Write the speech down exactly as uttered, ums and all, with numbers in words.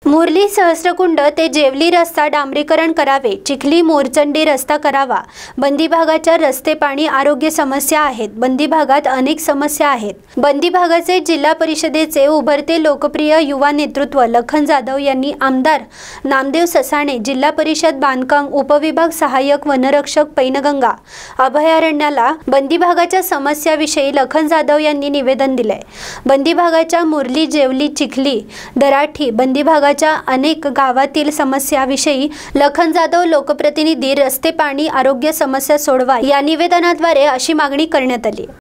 मुरली सहस्रकुंड ते जेवली रस्ता डांबरीकरण करावे, चिखली मोरचंडी रस्ता करावा। बंदी भागाच्या रस्ते, पाणी, आरोग्य समस्या आहेत। बंदी भागात अनेक समस्या आहेत। बंदी भागाचे जिल्हा परिषदेचे उभरते लोकप्रिय युवा नेतृत्व लखन जाधव यांनी आमदार नामदेव ससाणे, जिल्हा परिषद बांधकाम उपविभाग सहाय्यक वनरक्षक पैनगंगा अभयारण्याला बंदी भागाच्या समस्याविषयी लखन जाधव यांनी निवेदन दिले। बंदी भागाच्या मुरली, जेवली, चिखली, दराठी बंदी भागाच्या अनेक गावातील समस्याविषयी लखन जाधव लोकप्रतिनिधी, रस्ते, पाणी, आरोग्य समस्या सोडवा या निवेदनाद्वारे अशी मागणी करण्यात आली।